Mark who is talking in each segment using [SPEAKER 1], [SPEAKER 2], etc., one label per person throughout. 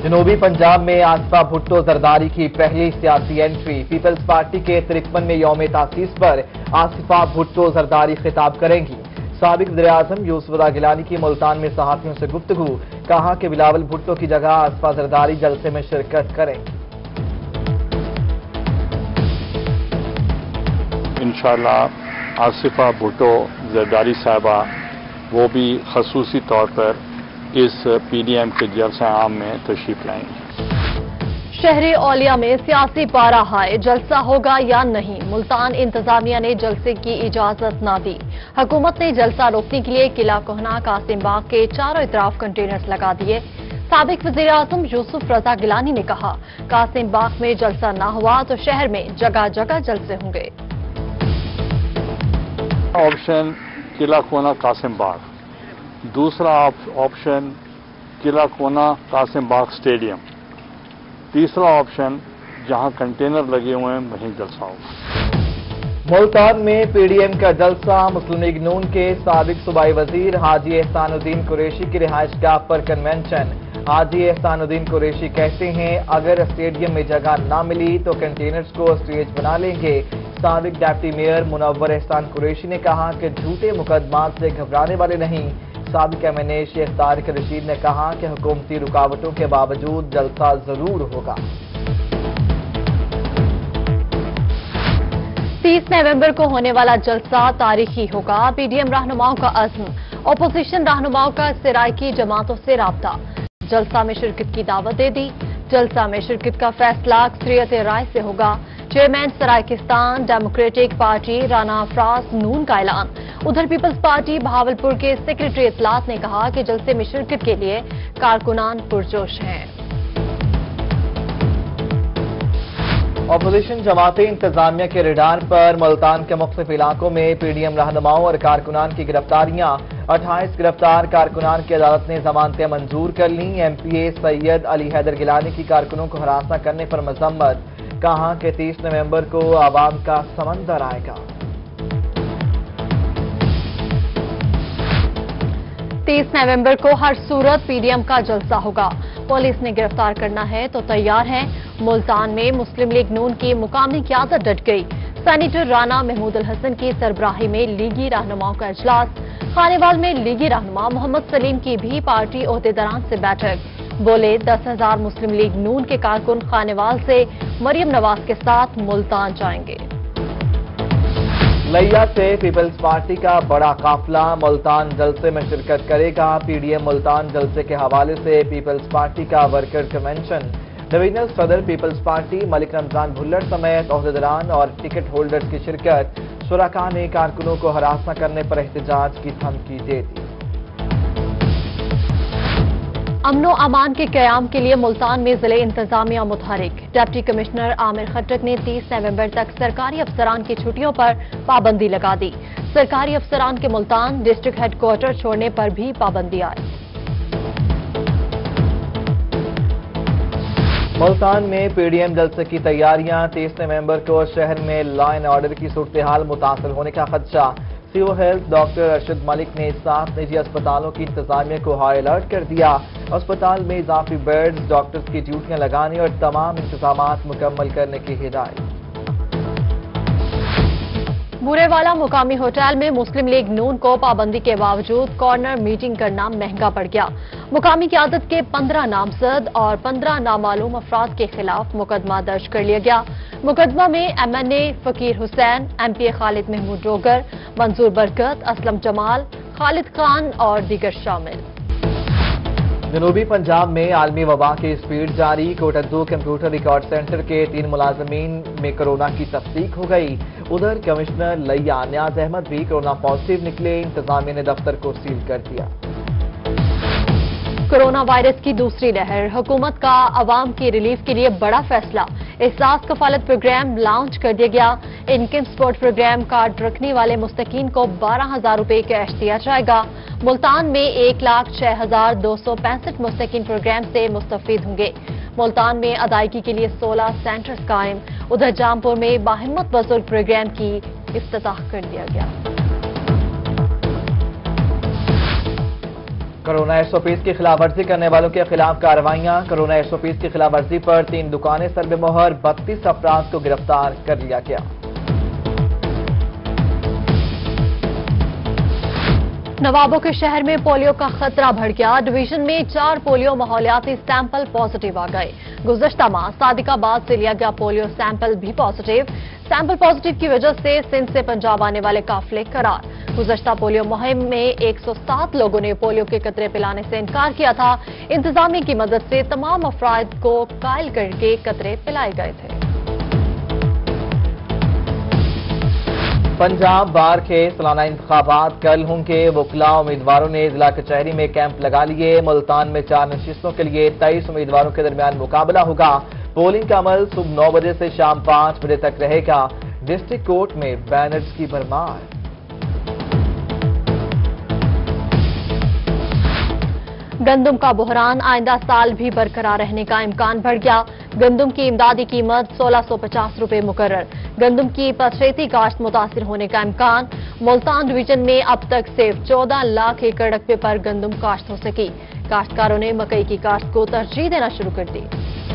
[SPEAKER 1] جنوبی پنجاب میں آصفہ بھٹو زرداری کی پہلی سیاسی انٹری۔ پیپلز پارٹی کے 53 میں یوم تاسیس پر آصفہ بھٹو زرداری خطاب کریں گی۔ سابق وزیراعظم یوسف رضا گیلانی کی ملتان میں صحافیوں سے گفتگو، کہا کہ بلاول بھٹو کی جگہ آصفہ زرداری جلسے میں شرکت کریں گی۔
[SPEAKER 2] انشاءاللہ آصفہ بھٹو زرداری صاحبہ وہ بھی خصوصی طور پر اس پی ڈی ایم کے جلسہ عام میں تشریف لائیں گے۔
[SPEAKER 3] شہر اولیا میں سیاسی پارا ہائے، جلسہ ہوگا یا نہیں؟ ملتان انتظامیہ نے جلسے کی اجازت نہ دی۔ حکومت نے جلسہ روکنے کے لیے قلعہ کوہنا قاسم باغ کے چاروں اطراف کنٹینرز لگا دیے۔ سابق وزیراعظم یوسف رضا گیلانی نے کہا، قاسم باغ میں جلسہ نہ ہوا تو شہر میں جگہ جگہ جلسے ہوں گے۔
[SPEAKER 2] آپشن قلعہ کوہنا قاسم باغ، دوسرا آپشن قلعہ کوہنا قاسم باغ اسٹیڈیم، تیسرا آپشن جہاں کنٹینر لگے ہوئے ہیں وہیں جلسہ ہوگا۔
[SPEAKER 1] ملتان میں پی ڈی ایم کا جلسہ، مسلم لیگ نون کے سابق صوبائی وزیر حاجی احسان الدین قریشی کی رہائش گاہ پر کنونشن۔ حاجی احسان الدین قریشی کہتے ہیں، اگر اسٹیڈیم میں جگہ نہ ملی تو کنٹینرز کو اسٹیج بنا لیں گے۔ سابق ڈپٹی میئر منور احسان قریشی نے کہا کہ جھوٹے مقدمات سے گھبرانے والے نہیں۔ سابق ایم این اے شیخ طارق رشید نے کہا کہ حکومتی رکاوٹوں کے باوجود جلسہ ضرور ہوگا۔
[SPEAKER 3] 30 نومبر کو ہونے والا جلسہ تاریخی ہوگا۔ پی ڈی ایم رہنماؤں کا عزم، اپوزیشن رہنماؤں کا سرائکی جماعتوں سے رابطہ، جلسہ میں شرکت کی دعوت دے دی۔ جلسہ میں شرکت کا فیصلہ اکثریت رائے سے ہوگا۔ Chairman Saraikistan democratic party Rana Afraz Noon کا اعلان۔ ادھر پیپلز پارٹی بہاولپور کے سیکریٹری اطلاعات نے کہا کہ جلسے میں شرکت کے لیے کارکنان پرجوش ہیں۔
[SPEAKER 1] اپوزیشن جماعتیں انتظامیہ کے ریڈار پر ملتان کے مختلف علاقوں میں پی ڈی ایم رہنماؤں اور کارکنان کی گرفتاریاں۔ 28 گرفتار کارکنان کی عدالت نے ضمانتیں منظور کر لیں۔ M P A Syed Ali Haider Gilani کی کارکنوں کو ہراساں کرنے پر مذمت، کہا کہ 30 نومبر کو عوام کا سمندر آئے گا۔
[SPEAKER 3] 30 نومبر کو ہر صورت پی ڈی ایم کا جلسہ ہوگا۔ پولیس نے گرفتار کرنا ہے تو تیار ہیں۔ ملتان میں مسلم لیگ نون کی مقامی قیادت ڈٹ گئی۔ سینیٹر رانا محمود الحسن کی سربراہی میں لیگی رہنماؤں کا اجلاس۔ خانیوال میں لیگی رہنما محمد سلیم کی بھی پارٹی عہدیداران سے بیٹھک۔ بولے 10,000 مسلم لیگ نون کے کارکن خانیوال سے مریم نواز کے ساتھ ملتان جائیں گے۔
[SPEAKER 1] لیا سے پیپلز پارٹی کا بڑا قافلہ ملتان جلسے میں شرکت کرے گا۔ پی ڈی ایم ملتان جلسے کے حوالے سے پیپلز پارٹی کا ورکر کنونشن۔ ڈویژنل صدر پیپلز پارٹی ملک رمضان بھلڑ سمیت عہدیداران اور ٹکٹ ہولڈرز کی شرکت۔ شرکاء نے کارکنوں کو ہراساں کرنے پر احتجاج کی دھمکی دے دی۔
[SPEAKER 3] امن و امان کے قیام کے لیے ملتان میں ضلع انتظامیہ متحرک۔ ڈپٹی کمشنر عامر خٹک نے 30 نومبر تک سرکاری افسران کی چھٹیوں پر پابندی لگا دی۔ سرکاری افسران کے ملتان ڈسٹرکٹ ہیڈ کوارٹر چھوڑنے پر بھی پابندی آئی۔
[SPEAKER 1] ملتان میں پی ڈی ایم جلسے کی تیاریاں۔ 30 نومبر کو شہر میں لا اینڈ آرڈر کی صورتحال متاثر ہونے کا خدشہ۔ Save health doctor Arshad Malik نے 7 نجی اسپتالوں کی انتظامیہ کو ہائی الرٹ کر دیا۔ اسپتال میں اضافی بیڈز، ڈاکٹرز کی ڈیوٹیاں لگانے اور تمام انتظامات مکمل کرنے کی ہدایت۔
[SPEAKER 3] بورے والا مقامی ہوٹل میں مسلم لیگ نون کو پابندی کے باوجود کارنر میٹنگ کرنا مہنگا پڑ گیا۔ مقامی قیادت کے 15 نامزد اور 15 نامعلوم افراد کے خلاف مقدمہ درج کر لیا گیا۔ مقدمہ میں M N A Faqir Hussain, M P A Khalid Mehmood Dogar, Manzoor Barkat, Aslam جمال، خالد خان اور دیگر شامل۔
[SPEAKER 1] جنوبی پنجاب میں عالمی وبا کی سپیڈ جاری۔ کوٹدو کمپیوٹر ریکارڈ سینٹر کے 3 ملازمین میں کورونا کی تصدیق ہو گئی۔ ادھر کمشنر لیا نیاز احمد بھی کورونا پازیٹیو نکلے۔ انتظامیہ نے دفتر کو سیل کر دیا۔
[SPEAKER 3] کورونا وائرس کی دوسری لہر، حکومت کا عوام کی ریلیف کے لیے بڑا فیصلہ۔ احساس کفالت پروگرام لانچ کر دیا گیا۔ انکم سپورٹ پروگرام کارڈ رکھنے والے مستحقین کو 12,000 روپے کیش دیا جائے گا۔ ملتان میں 1,06,265 مستحقین پروگرام سے مستفید ہوں گے۔ ملتان میں ادائیگی کے لیے 16 سینٹرز قائم۔ ادھر جامپور میں باہمت بزرگ پروگرام کی افتتاح کر دیا گیا۔
[SPEAKER 1] کورونا SOPs کی خلاف ورزی کرنے والوں کے خلاف کارروائیاں۔ کورونا SOPs کی خلاف ورزی پر 3 دکانیں سربے مہر، 32 افراد کو گرفتار کر لیا گیا۔
[SPEAKER 3] نوابوں کے شہر میں پولیو کا خطرہ بڑھ گیا۔ ڈویژن میں 4 پولیو ماحولیاتی سیمپل پازیٹیو آ گئے۔ گزشتہ ماہ صادق آباد سے لیا گیا پولیو سیمپل بھی پازیٹیو۔ سیمپل پازیٹیو کی وجہ سے سندھ سے پنجاب آنے والے قافلے قرار۔ گزشتہ پولیو مہم میں 107 لوگوں نے پولیو کے قطرے پلانے سے انکار کیا تھا۔ انتظامیہ کی مدد سے تمام افراد کو قائل کر کے قطرے پلائے گئے تھے۔
[SPEAKER 1] پنجاب بار کے سالانہ انتخابات کل ہوں گے۔ وکلاء امیدواروں نے ضلع کچہری میں کیمپ لگا لیے۔ ملتان میں 4 نشستوں کے لیے 23 امیدواروں کے درمیان مقابلہ ہوگا۔ پولنگ کا عمل صبح 9 بجے سے شام 5 بجے تک رہے گا۔ ڈسٹرکٹ کورٹ میں بینرز کی بھرمار۔
[SPEAKER 3] گندم کا بحران آئندہ سال بھی برقرار رہنے کا امکان بڑھ گیا۔ گندم کی امدادی قیمت 1650 روپے مقرر۔ گندم کی پچھیتی کاشت متاثر ہونے کا امکان۔ ملتان ڈویژن میں اب تک صرف 14 لاکھ ایکڑ رقبے پر گندم کاشت ہو سکی۔ کاشتکاروں نے مکئی کی کاشت کو ترجیح دینا شروع کر دی۔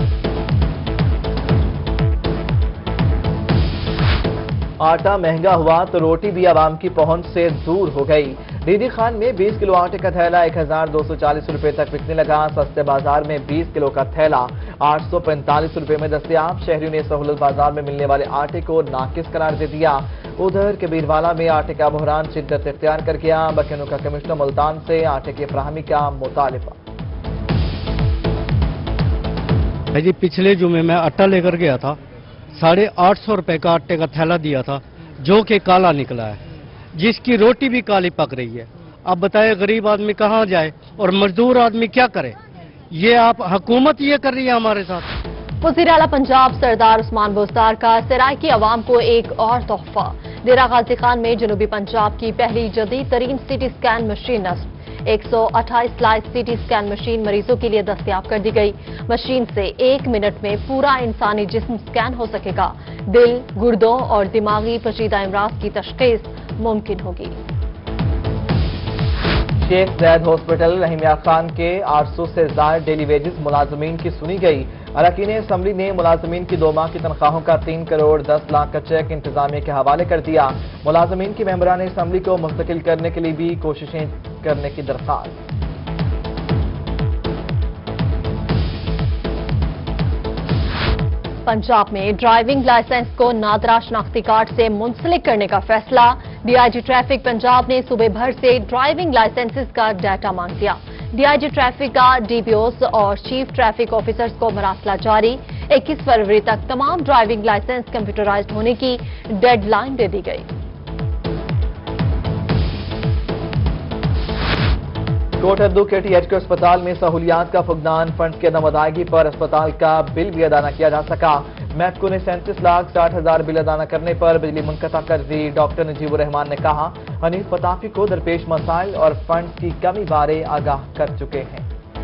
[SPEAKER 1] آٹا مہنگا ہوا تو روٹی بھی عوام کی پہنچ سے دور ہو گئی۔ ڈیڈی خان میں 20 کلو آٹے کا تھیلا 1240 روپے تک بکنے لگا۔ سستے بازار میں 20 کلو کا تھیلا 845 روپے میں دستیاب۔ شہریوں نے سہولت بازار میں ملنے والے آٹے کو ناقص قرار دے دیا۔ ادھر کبیروالا میں آٹے کا بحران شدت اختیار کر گیا۔ بکینوں کا کمشنر ملتان سے آٹے کی فراہمی کا مطالبہ۔
[SPEAKER 4] جی پچھلے جمعے میں آٹا لے کر گیا تھا، 850 روپے کا آٹے کا تھیلا دیا تھا جو کہ کالا نکلا ہے، جس کی روٹی بھی کالی پک رہی ہے۔ اب بتائیں غریب آدمی کہاں جائے اور مزدور آدمی کیا کرے؟ یہ آپ حکومت یہ کر رہی ہے ہمارے ساتھ۔
[SPEAKER 3] وزیر اعلیٰ پنجاب سردار عثمان بزدار کا سرائکی عوام کو ایک اور تحفہ۔ ڈیرہ غازی خان میں جنوبی پنجاب کی پہلی جدید ترین CT اسکین مشین نصب۔ 128 سلائس CT اسکین مشین مریضوں کے لیے دستیاب کر دی گئی۔ مشین سے 1 منٹ میں پورا انسانی جسم اسکین ہو سکے گا۔ دل، گردوں اور دماغی پیچیدہ امراض کی تشخیص ممکن ہوگی۔
[SPEAKER 1] شیخ زید ہاسپٹل رحیمیہ خان کے 800 سے زائد ڈیلی ویجز ملازمین کی سنی گئی۔ اراکین اسمبلی نے ملازمین کی 2 ماہ کی تنخواہوں کا 3 کروڑ 10 لاکھ کا چیک انتظامیہ کے حوالے کر دیا۔ ملازمین کی ممبران اسمبلی کو مستقل کرنے کے لیے بھی کوششیں کرنے کی درخواست۔
[SPEAKER 3] پنجاب میں ڈرائیونگ لائسنس کو نادرا شناختی کارڈ سے منسلک کرنے کا فیصلہ۔ DIG ٹریفک پنجاب نے صوبے بھر سے ڈرائیونگ لائسنسز کا ڈیٹا مانگ دیا۔ DIG ٹریفک کا DPOs اور چیف ٹریفک آفیسرز کو مراسلہ جاری۔ 21 فروری تک تمام ڈرائیونگ لائسنس کمپیوٹرائزڈ ہونے کی ڈیڈ لائن دے دی گئی۔
[SPEAKER 1] کوٹ ابدو KTH اسپتال میں سہولیات کا فقدان، فنڈ کی عدم ادائیگی پر اسپتال کا بل بھی ادا نہ کیا جا سکا۔ میپکو نے 37,60,000 بل ادا نہ کرنے پر بجلی منقطع کر دی۔ ڈاکٹر نجیب الرحمان نے کہا حنیف پتافی کو درپیش مسائل اور فنڈ کی کمی بارے آگاہ کر چکے ہیں۔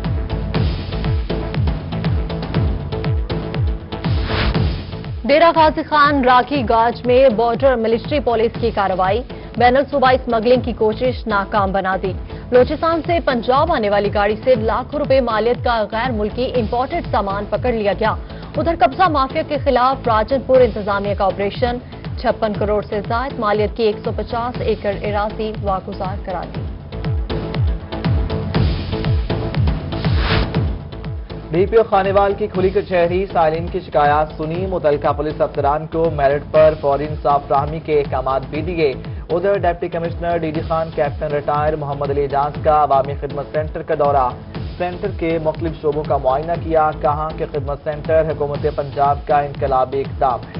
[SPEAKER 3] ڈیرہ غازی خان راکھی گاج میں بارڈر ملٹری پولیس کی کارروائی، بین الصوبائی اسمگلنگ کی کوشش ناکام بنا دی۔ بلوچستان سے پنجاب آنے والی گاڑی سے لاکھوں روپے مالیت کا غیر ملکی امپورٹڈ سامان پکڑ لیا گیا۔ ادھر قبضہ مافیا کے خلاف راجن پور انتظامیہ کا آپریشن، 56 کروڑ سے زائد مالیت کی 150 ایکڑ اراضی واگزار کرا دی۔
[SPEAKER 1] DPO خانیوال کی کھلی کچہری، سائلین کی شکایات سنی، متعلقہ پولیس افسران کو میرٹ پر فوری انصاف فراہمی کے احکامات بھی دیے۔ ادھر deputy commissioner DD Khan captain retire Muhammad Ali Ijaz کا عوامی خدمت سینٹر کا دورہ، سینٹر کے مختلف شعبوں کا معائنہ کیا، کہا کہ خدمت سینٹر حکومت پنجاب کا انقلابی اقدام ہے۔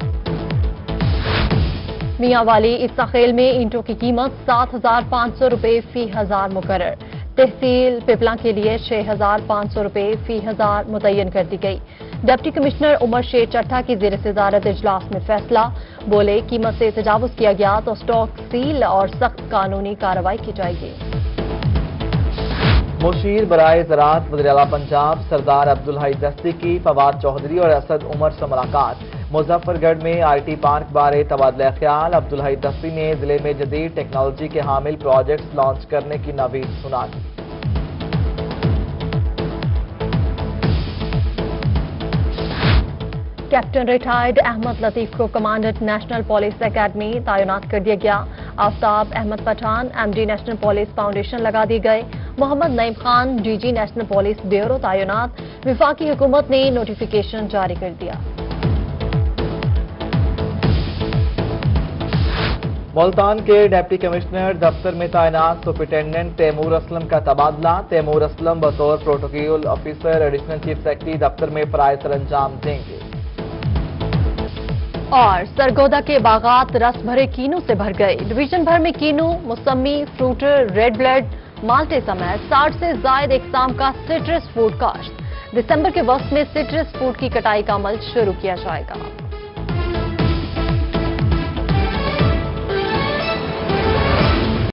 [SPEAKER 3] میاں والی اتخیل میں اینٹوں کی قیمت 7,500 روپے فی ہزار مقرر۔ تحصیل پپلا کے لیے 6,500 روپے فی ہزار متعین کر دی گئی۔ ڈپٹی کمشنر عمر شیر چٹھا کی زیر صدارت اجلاس میں فیصلہ، بولے قیمت سے تجاوز کیا گیا تو اسٹاک سیل اور سخت قانونی کارروائی کی جائے گی۔
[SPEAKER 1] مشیر برائے زراعت وزیر اعلیٰ پنجاب سردار عبدالحی دستی کی فواد چوہدری اور اسد عمر سے ملاقات، مظفر گڑھ میں IT پارک بارے تبادلہ خیال، عبدالحی دستی نے ضلع میں جدید ٹیکنالوجی کے حامل پروجیکٹس لانچ کرنے کی نوید سنا دی۔
[SPEAKER 3] कैप्टन रिटायर्ड अहमद लतीफ को कमांडेंट नेशनल पुलिस एकेडमी तैनात कर दिया गया। Aftab Ahmad Pathan M D national police foundation लगा दिए गए। Mohammad Naeem Khan D G national police bureau तैनात। विफाकी हुकूमत ने नोटिफिकेशन जारी कर दिया।
[SPEAKER 1] मुल्तान के डिप्टी कमिश्नर दफ्तर में तैनात सुपरिटेंडेंट तैमूर असलम का तबादला। तैमूर असलम बतौर protocol officer additional chief secretary दफ्तर में फराइज सर अंजाम देंगे।
[SPEAKER 3] और सरगोदा के बागात रस भरे कीनू से भर गए। डिवीजन भर में कीनू, मौसमी, फ्रूटर, रेड ब्लड, माल्टे समेत 60 से जायद इकसाम का सिट्रस फूड काश्त। दिसंबर के वक्त में सिट्रस फूड की कटाई का अमल शुरू किया जाएगा।